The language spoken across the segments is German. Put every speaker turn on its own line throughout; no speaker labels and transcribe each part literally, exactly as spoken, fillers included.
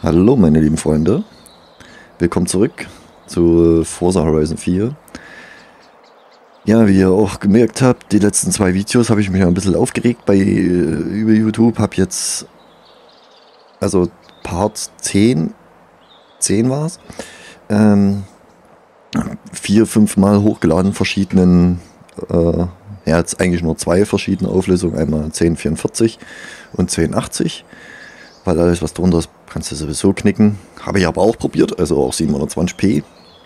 Hallo meine lieben Freunde, willkommen zurück zu Forza Horizon vier. Ja, wie ihr auch gemerkt habt, die letzten zwei Videos habe ich mich ein bisschen aufgeregt bei äh, über YouTube. Habe jetzt, also Part zehn, zehn war es, ähm, vier, fünf Mal hochgeladen, verschiedenen, äh, ja jetzt eigentlich nur zwei verschiedene Auflösungen, einmal zehn vierundvierzig und zehn achtzig. Weil alles, was drunter ist, kannst du sowieso knicken. Habe ich aber auch probiert, also auch siebenhundertzwanzig p.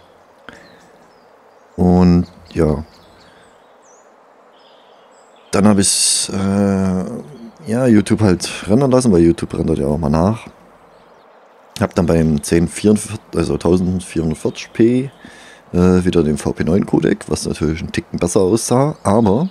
Und ja. Dann habe ich äh, ja, YouTube halt rendern lassen, weil YouTube rendert ja auch mal nach. Habe dann beim zehn vierundvierzig, also vierzehnhundertvierzig p äh, wieder den V P neun Codec, was natürlich ein Ticken besser aussah. Aber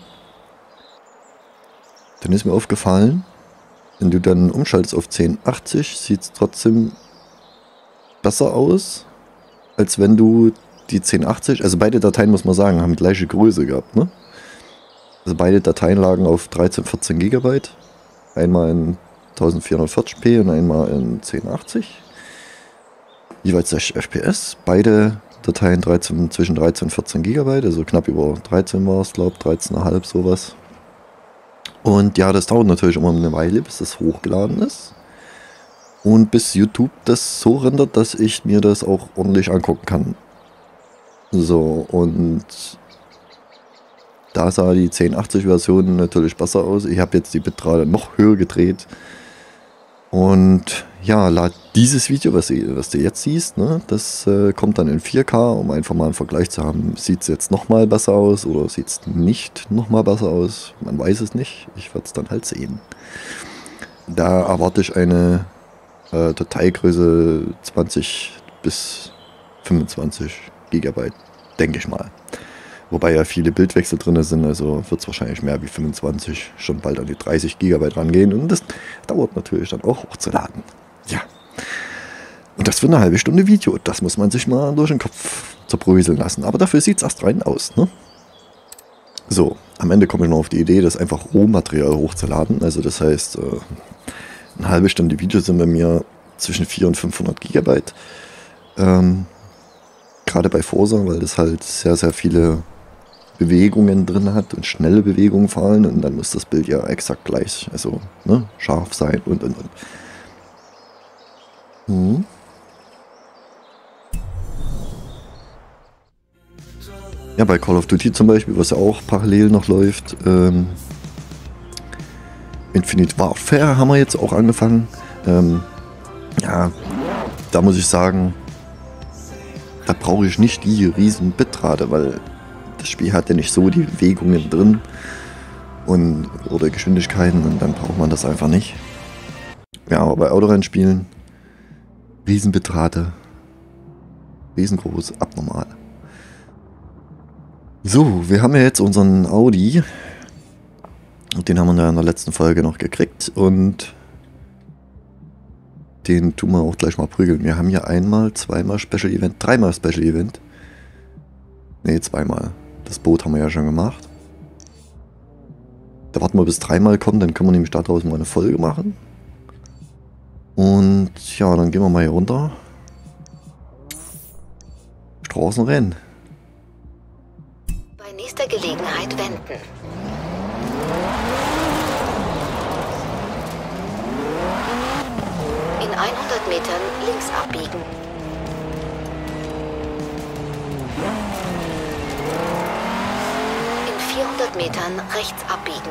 dann ist mir aufgefallen, wenn du dann umschaltest auf zehn achtzig, sieht es trotzdem besser aus, als wenn du die zehn achtzig, also beide Dateien, muss man sagen, haben gleiche Größe gehabt, ne? Also beide Dateien lagen auf dreizehn, vierzehn Gigabyte, einmal in vierzehnhundertvierzig p und einmal in zehn achtzig, jeweils sechzig F P S, beide Dateien dreizehn, zwischen dreizehn und vierzehn Gigabyte, also knapp über dreizehn war es, glaube ich, dreizehn Komma fünf sowas. Und ja, das dauert natürlich immer eine Weile, bis das hochgeladen ist. Und bis YouTube das so rendert, dass ich mir das auch ordentlich angucken kann. So, und da sah die zehn achtzig Version natürlich besser aus. Ich habe jetzt die Bitrate noch höher gedreht. Und ja, lad dieses Video, was, was du jetzt siehst, ne, das äh, kommt dann in vier K, um einfach mal einen Vergleich zu haben. Sieht es jetzt nochmal besser aus oder sieht es nicht nochmal besser aus? Man weiß es nicht. Ich werde es dann halt sehen. Da erwarte ich eine äh, Dateigröße zwanzig bis fünfundzwanzig Gigabyte, denke ich mal. Wobei ja viele Bildwechsel drin sind, also wird es wahrscheinlich mehr wie fünfundzwanzig, schon bald an die dreißig Gigabyte rangehen. Und das dauert natürlich dann auch hochzuladen. Ja. Und das für eine halbe Stunde Video, das muss man sich mal durch den Kopf zerbröseln lassen. Aber dafür sieht es erst rein aus, ne? So, am Ende komme ich noch auf die Idee, das einfach Rohmaterial hochzuladen. Also das heißt, äh, eine halbe Stunde Video sind bei mir zwischen vierhundert und fünfhundert Gigabyte. Ähm, gerade bei Forza, weil das halt sehr, sehr viele Bewegungen drin hat und schnelle Bewegungen vor allem, und dann muss das Bild ja exakt gleich, also ne, scharf sein und und und. Hm. Ja, bei Call of Duty zum Beispiel, was ja auch parallel noch läuft, ähm, Infinite Warfare haben wir jetzt auch angefangen. Ähm, ja, da muss ich sagen, da brauche ich nicht die riesen Bitrate, weil das Spiel hat ja nicht so die Bewegungen drin und oder Geschwindigkeiten, und dann braucht man das einfach nicht. Ja, aber bei Autorennspielen riesen Bitrate, riesengroß, abnormal. So, wir haben ja jetzt unseren Audi, den haben wir ja in der letzten Folge noch gekriegt, und den tun wir auch gleich mal prügeln. Wir haben ja einmal, zweimal Special Event, dreimal Special Event. Ne, zweimal. Das Boot haben wir ja schon gemacht. Da warten wir bis dreimal kommen, dann können wir nämlich daraus mal eine Folge machen. Und ja, dann gehen wir mal hier runter. Straßenrennen.
Bei nächster Gelegenheit wenden. In hundert Metern links abbiegen. In vierhundert Metern rechts abbiegen.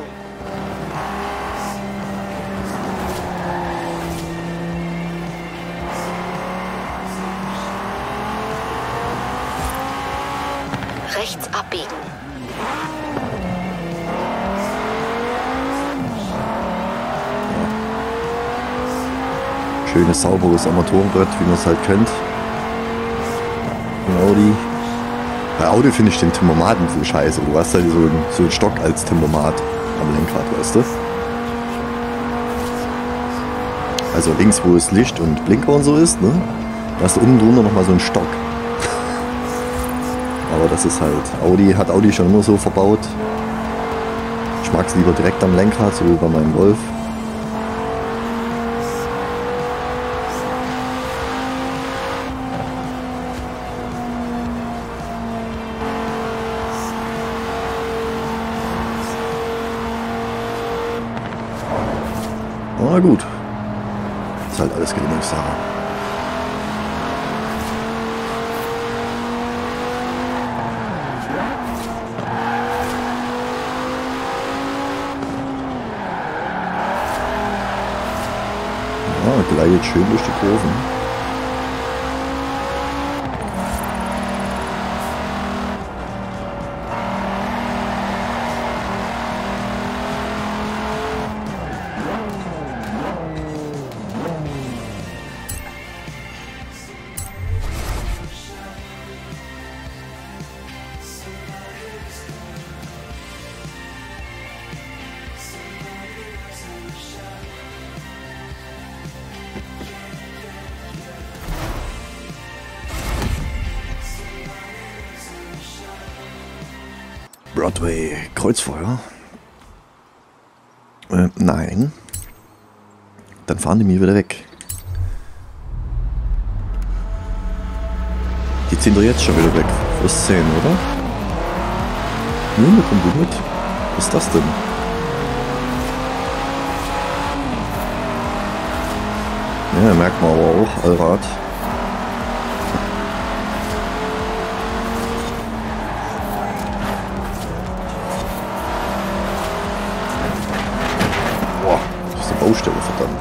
Rechts abbiegen.
Schönes, sauberes Armaturenbrett, wie man es halt kennt. Ein Audi. Bei Audi finde ich den Tempomat ein bisschen scheiße. Du hast halt so einen, so einen Stock als Tempomat am Lenkrad, weißt du? Also links, wo es Licht und Blinker und so ist, ne? Da hast du unten drunter nochmal so einen Stock. Aber das ist halt, Audi hat Audi schon immer so verbaut. Ich mag es lieber direkt am Lenkrad, so wie bei meinem Golf. Na gut. Ist halt alles Gewöhnungssache. Ja, gleitet schön durch die Kurven. Broadway Kreuzfeuer. Äh, nein. Dann fahren die mir wieder weg. Die ziehen doch jetzt schon wieder weg. Wirst du sehen, oder? Nun, da kommt du mit. Was ist das denn? Ja, merkt man aber auch, Allrad. Baustelle, verdammt.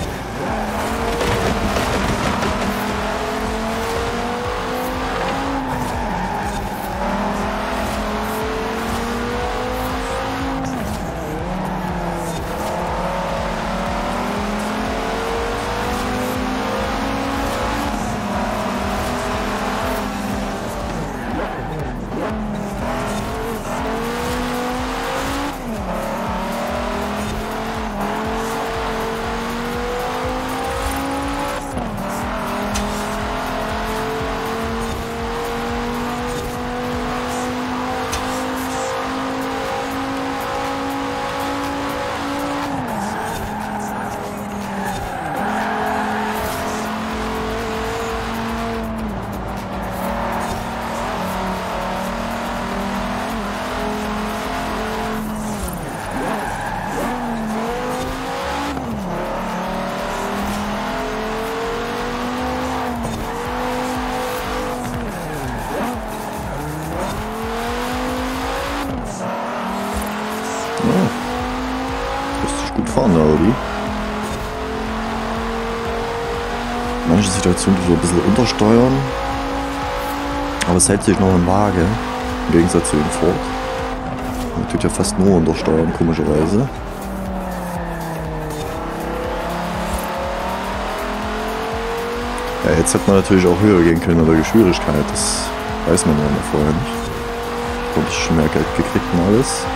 Fahren, oder wie? Manche Situationen so ein bisschen untersteuern, aber es hält sich noch in Waage, im Gegensatz zu dem Ford. Man tut ja fast nur untersteuern, komischerweise. Ja, jetzt hätte man natürlich auch höher gehen können oder die Geschwindigkeit, das weiß man ja noch vorher nicht. Konnte ich schon mehr Geld gekriegt und alles.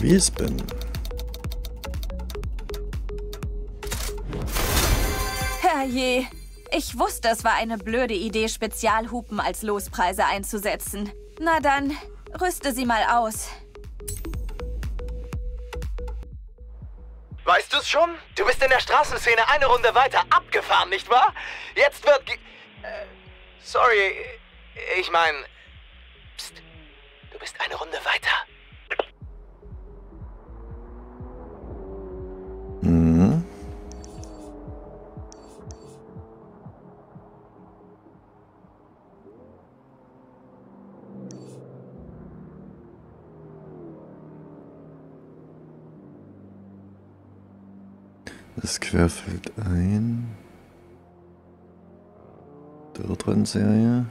Wespen.
Herrje, ich wusste, es war eine blöde Idee, Spezialhupen als Lospreise einzusetzen. Na dann, rüste sie mal aus.
Weißt du's schon? Du bist in der Straßenszene eine Runde weiter abgefahren, nicht wahr? Jetzt wird ge... Äh, sorry, ich meine... Psst, du bist eine Runde weiter.
Mhm. Das querfällt ein. Dirtrennserie.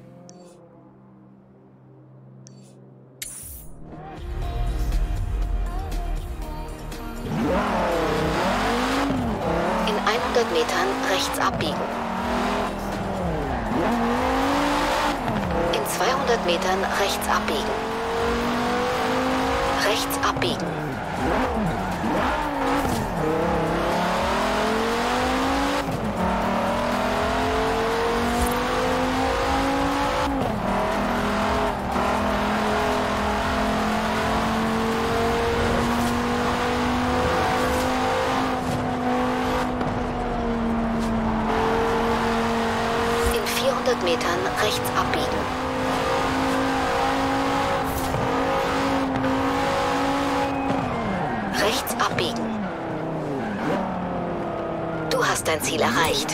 In hundert Metern rechts abbiegen. In zweihundert Metern rechts abbiegen. Rechts abbiegen. vierhundert Metern rechts abbiegen. Rechts abbiegen. Du hast dein Ziel erreicht.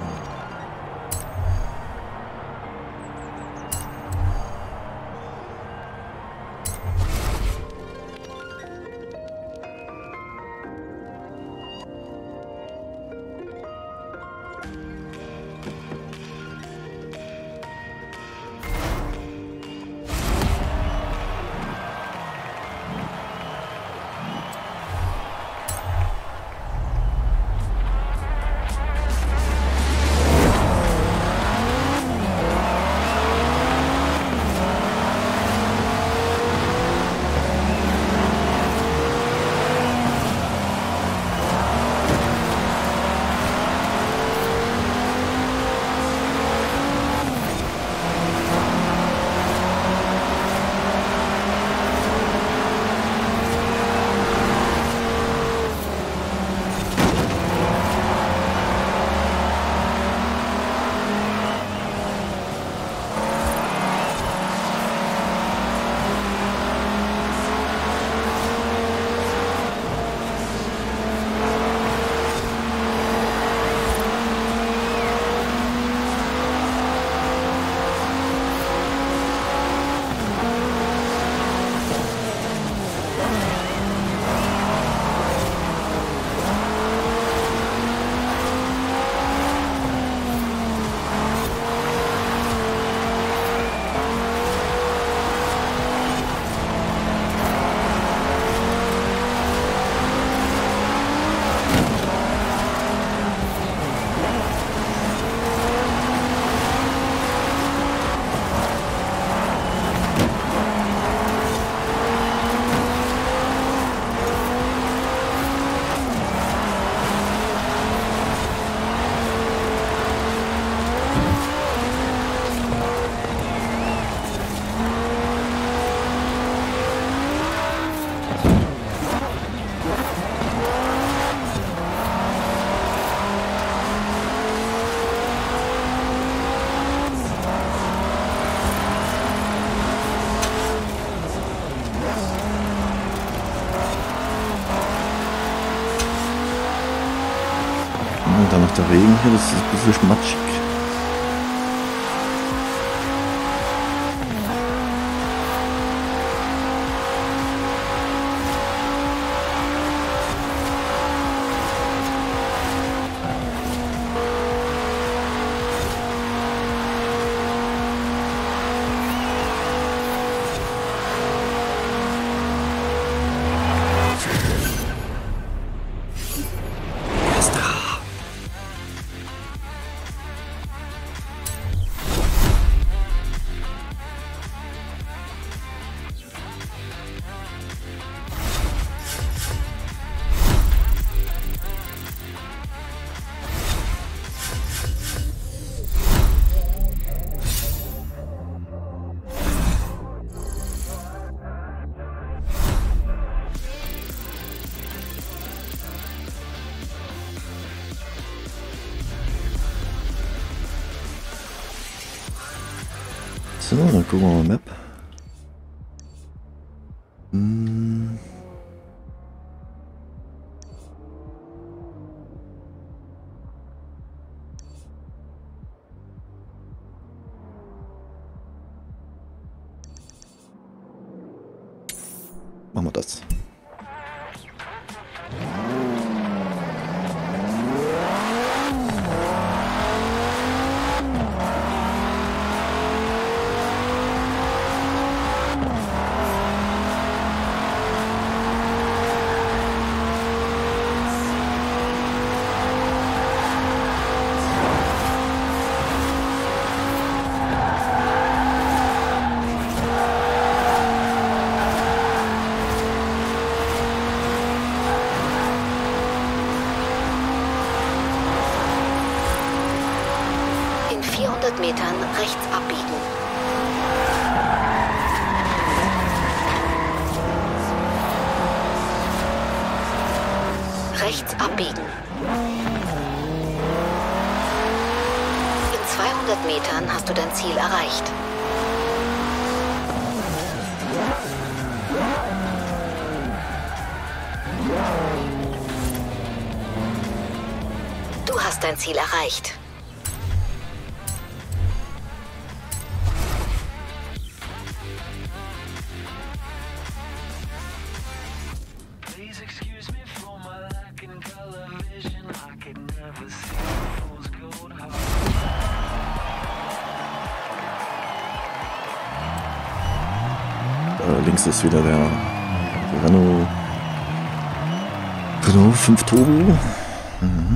Und dann noch der Regen hier, das ist ein bisschen matschig. So, dann gucken wir mal Map. Hm. Machen wir das.
vierhundert Metern rechts abbiegen. Rechts abbiegen. In zweihundert Metern hast du dein Ziel erreicht. Du hast dein Ziel erreicht.
Äh, links ist wieder der, der Renault, Renault fünf Turbo. Mhm.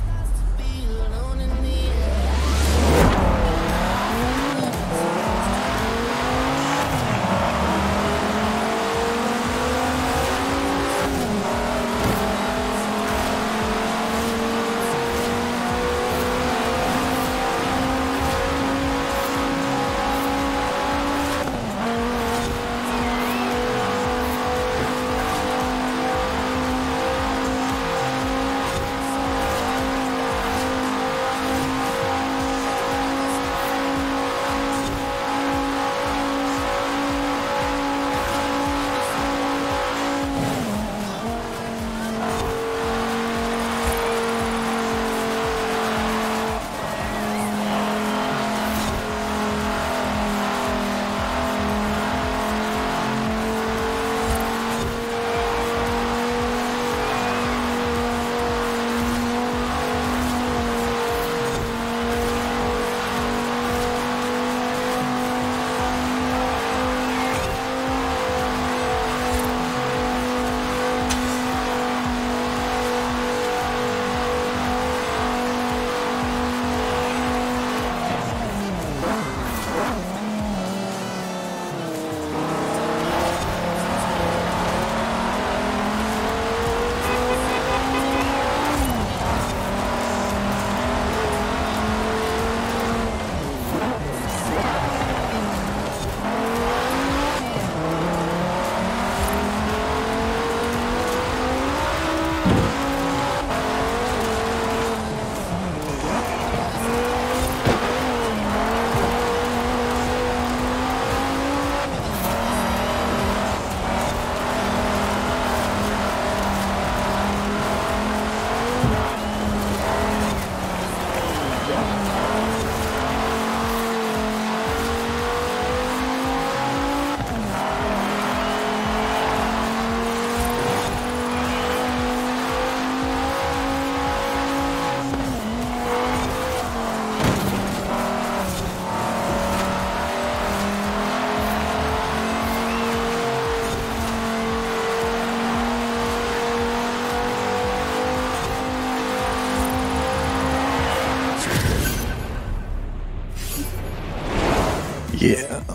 Yeah.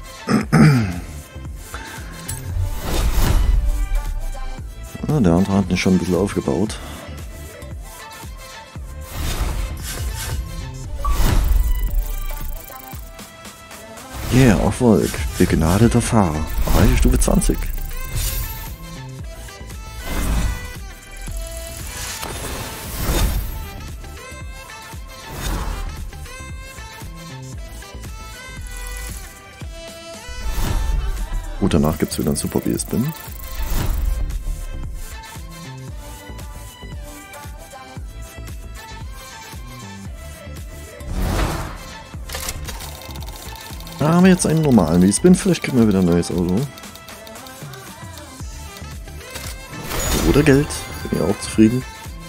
Ah, der andere hat ihn schon ein bisschen aufgebaut. Yeah, Erfolg. Begnadeter Fahrer. Erreiche Stufe zwanzig. Gut, danach gibt es wieder einen Super B-Spin. Da haben wir jetzt einen normalen B-Spin. Vielleicht kriegen wir wieder ein neues Auto. Oder Geld. Bin ich auch zufrieden.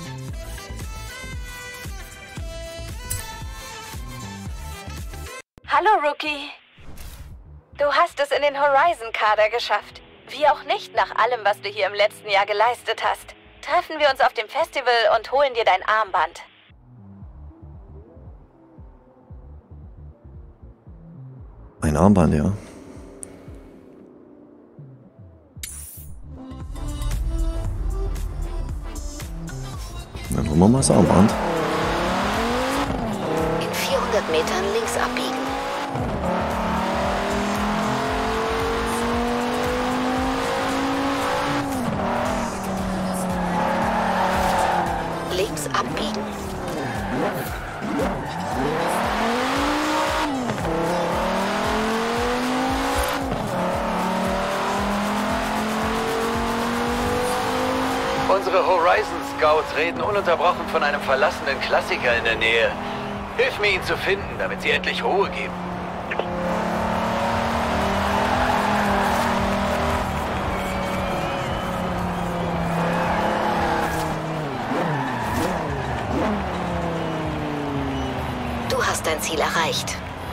Hallo, Rookie. Du hast es in den Horizon-Kader geschafft. Wie auch nicht nach allem, was du hier im letzten Jahr geleistet hast. Treffen wir uns auf dem Festival und holen dir dein Armband.
Ein Armband, ja. Dann holen wir mal das Armband.
In vierhundert Metern links abbiegen. Links abbiegen.
Unsere Horizon Scouts reden ununterbrochen von einem verlassenen Klassiker in der Nähe. Hilf mir, ihn zu finden, damit sie endlich Ruhe geben.
Du hast dein Ziel erreicht.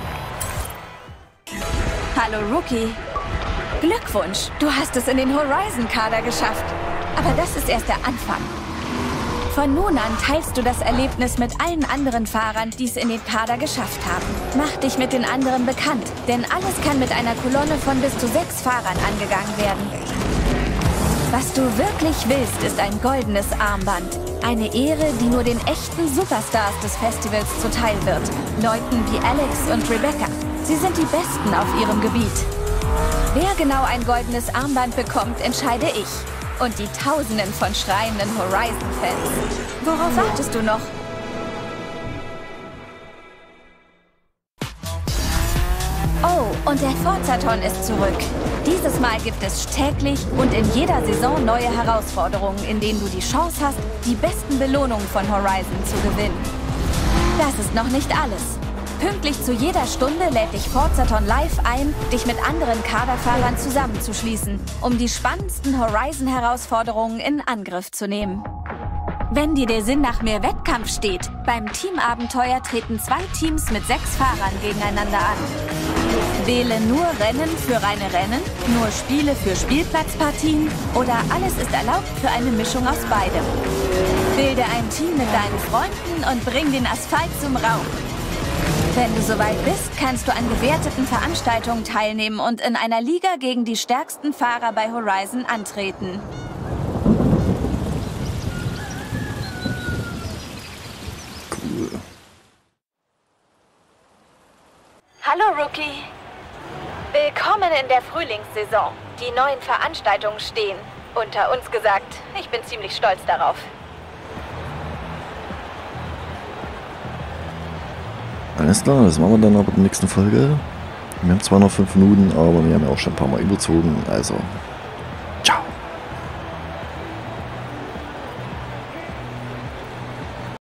Hallo, Rookie. Glückwunsch, du hast es in den Horizon-Kader geschafft. Aber das ist erst der Anfang. Von nun an teilst du das Erlebnis mit allen anderen Fahrern, die es in den Kader geschafft haben. Mach dich mit den anderen bekannt, denn alles kann mit einer Kolonne von bis zu sechs Fahrern angegangen werden. Was du wirklich willst, ist ein goldenes Armband. Eine Ehre, die nur den echten Superstars des Festivals zuteil wird. Leuten wie Alex und Rebecca. Sie sind die Besten auf ihrem Gebiet. Wer genau ein goldenes Armband bekommt, entscheide ich. Und die Tausenden von schreienden Horizon-Fans. Worauf wartest du noch? Oh, und der Forzathon ist zurück. Dieses Mal gibt es täglich und in jeder Saison neue Herausforderungen, in denen du die Chance hast, die besten Belohnungen von Horizon zu gewinnen. Das ist noch nicht alles. Pünktlich zu jeder Stunde lädt dich Forzathon live ein, dich mit anderen Kaderfahrern zusammenzuschließen, um die spannendsten Horizon-Herausforderungen in Angriff zu nehmen. Wenn dir der Sinn nach mehr Wettkampf steht, beim Teamabenteuer treten zwei Teams mit sechs Fahrern gegeneinander an. Wähle nur Rennen für reine Rennen, nur Spiele für Spielplatzpartien oder alles ist erlaubt für eine Mischung aus beidem. Bilde ein Team mit deinen Freunden und bring den Asphalt zum Rauchen. Wenn du soweit bist, kannst du an gewerteten Veranstaltungen teilnehmen und in einer Liga gegen die stärksten Fahrer bei Horizon antreten.
Cool.
Hallo, Rookie. Willkommen in der Frühlingssaison. Die neuen Veranstaltungen stehen. Unter uns gesagt, ich bin ziemlich stolz darauf.
Alles klar, das machen wir dann aber in der nächsten Folge. Wir haben zwar noch fünf Minuten, aber wir haben ja auch schon ein paar Mal überzogen. Also,